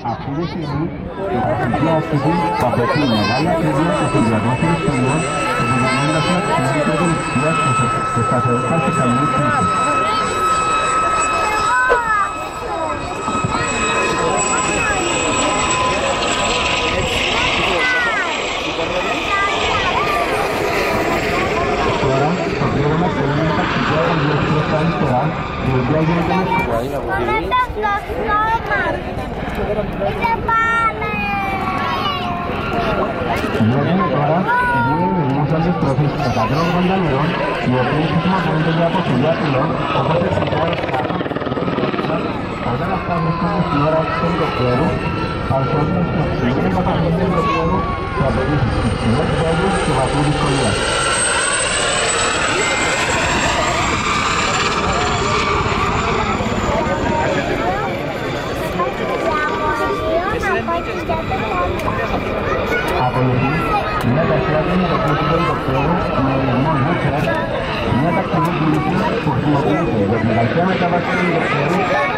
Αυτή τη στιγμή η τεχνική άσκηση που απαιτεί μεγάλη ακρίβεια και συνδυασμό ιστοριών επιδεινώνοντας την αξιότητα των ουσίας και σταθερότητα στη χαμηλή κρίση. Τώρα, το πλήρωμα θέλει μια τακτική αγωγή στα αριστερά, η οποία γίνεται με σκουάι από τη βλέπουμε τώρα δύο δημόσιες τροφές 180 νερών, οι οποίες χρησιμοποιούνται για αποφυγή απειλών, όπως εξηγάει όταν αυτά βρίσκονται στην ώρα του ελικοπτέρου, παρουσιάζονται στο ψηλό καταγωγή του ελικοπτέρου και απαιτήσεις υψηλές πέδους και βαθμού δυσκολίας. Απολυθεί μια ταχύτητα μεταξύ του ελικοπτέρου με ελεγμό Βούτσερ, μια τακτική κίνηση που χρησιμοποιείται για την ταχεία μετάβαση του ελικοπτέρου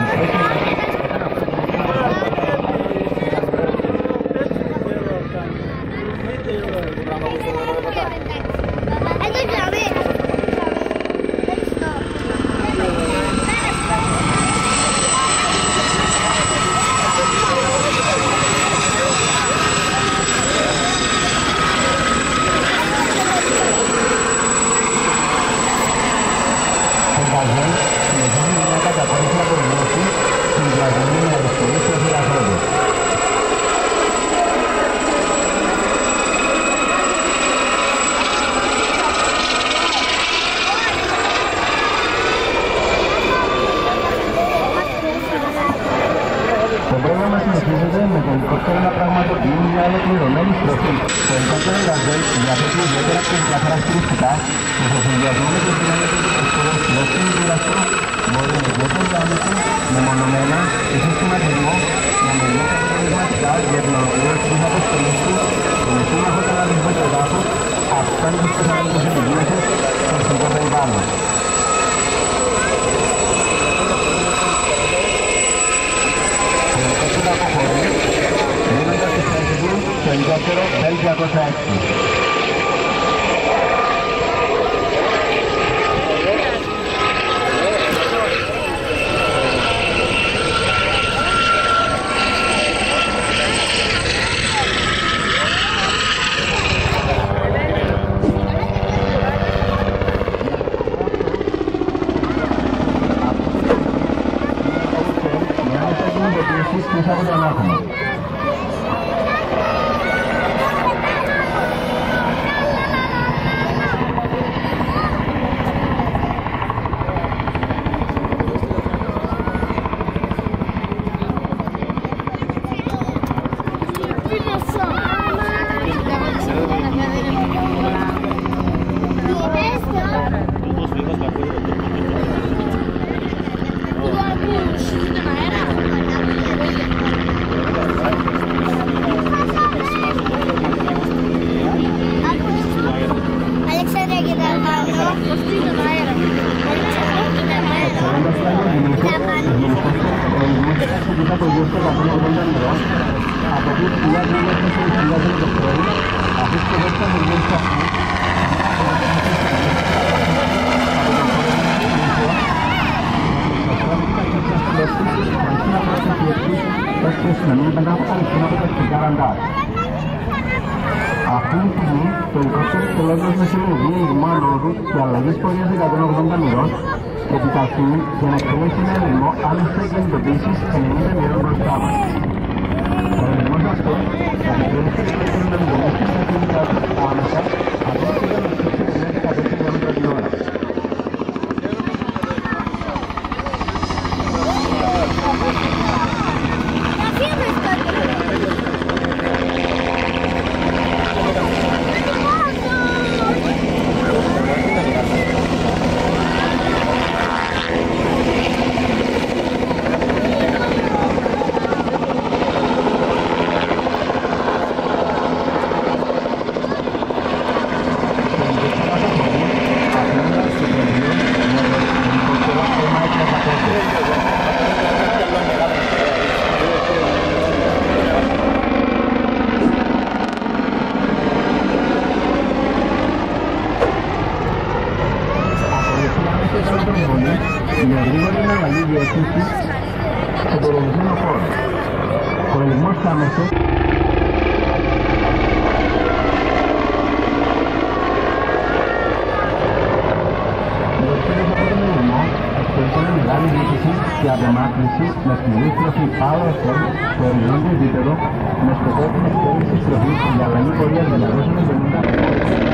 Το ελικόπτερο Gazelle διαθέτει ιδιαίτερα τεχνικά χαρακτηριστικά που στο συνδυασμό με τις δυνάμεις του εξωτερικού δίδαστρο μπορεί με ιδιαίτερη διάμετρο, μεμονωμένα και συστηματισμό να μελετήσει αποτελεσματικά για την ολοκλήρωση της αποστολής του με σύμμαχο καναλισμό του εδάφους, αυξάνοντας τις ανάγκες επιβίωσης στο φυσικό περιβάλλον. Το ελικόπτερο αποχωρεί δίνοντας τη θέση του στο ελικόπτερο Velbon Videomate. Πίσω από τον άκομα. Αυτή τη στιγμή το ελικόπτερο εκτελέγοντας με συνεργεία ηγμών ρόδου και αλλαγής πορείας 180 μοιρών επιταχύνει για να εκτελέσει ένα ελεγμό άμεσα κινητοποίησης 90 μοιρών μπροστά μας. Ο ελεγμός αυτός θα επιτρέψει το ελικόπτερο να μηδενίσει την ακίνητά του άμεσα ακόμα και για να στήξει 15 km την ώρα. ενδιάμεσο. Μπροστά από τον ουρανό εξωτερικώνει μεγάλη δίκηση και απομάκρυνση με τη δίστροφη Aèrospatiale στο οριζόντιο επίπεδο με σκοπό την εκτέλεση στροφής για αλλαγή πορείας 250